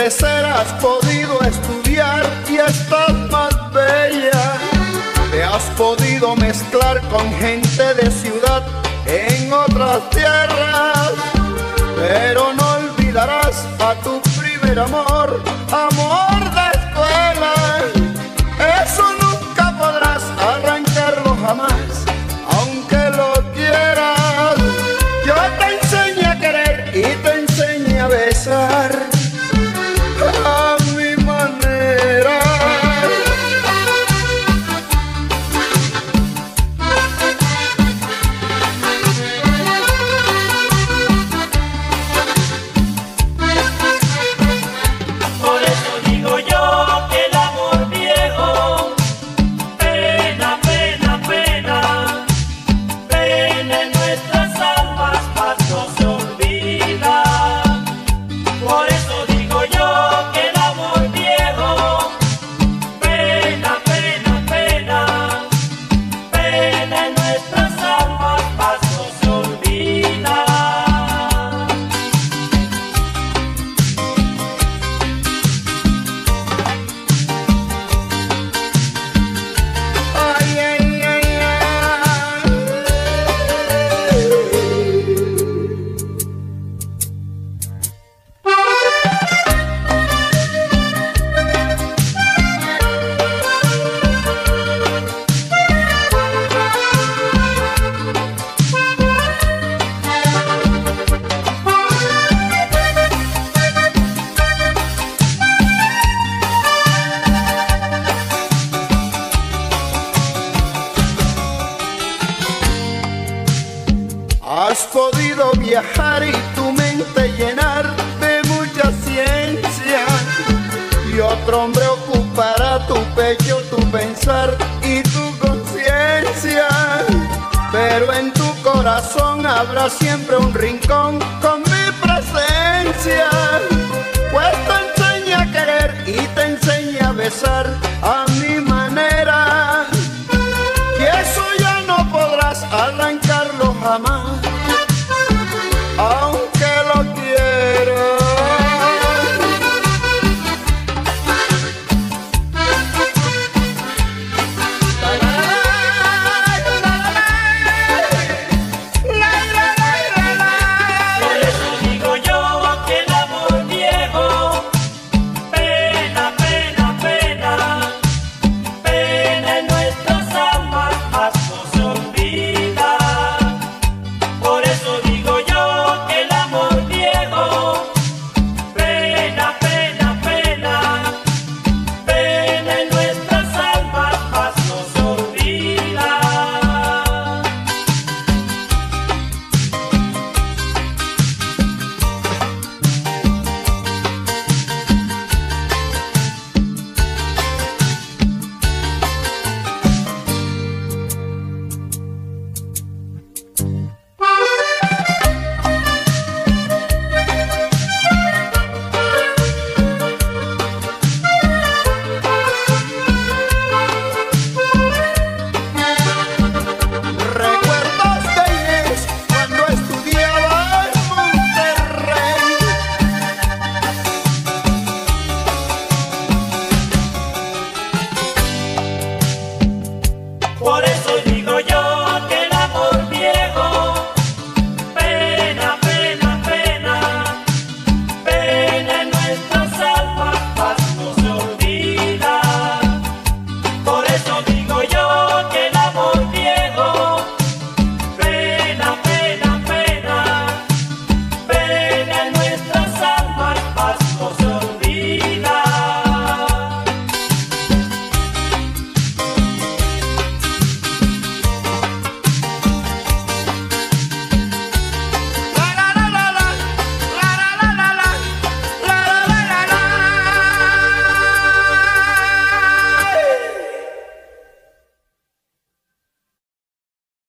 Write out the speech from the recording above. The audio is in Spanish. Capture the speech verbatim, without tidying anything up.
crecer, has podido estudiar y estás más bella. Te has podido mezclar con gente de ciudad en otras tierras, pero no olvidarás a tu primer amor, amor de escuela. Eso nunca podrás arrancarlo jamás, aunque lo quieras. Yo te enseñé a querer y te enseñé a besar a mi manera. Por eso digo yo que el amor viejo, pena, pena, pena, pena en nuestras almas, paz no se olvida. Por eso digo yo que el amor viejo, pena, pena, pena, pena en nuestras almas, paz no se olvida. Ay, ay, ay, ay. Has podido viajar y tu mente llenar de mucha ciencia, y otro hombre ocupará tu pecho, tu pensar y tu conciencia. Pero en tu corazón habrá siempre un rincón con mi presencia, pues te enseñé a querer y te enseñé a besar a mi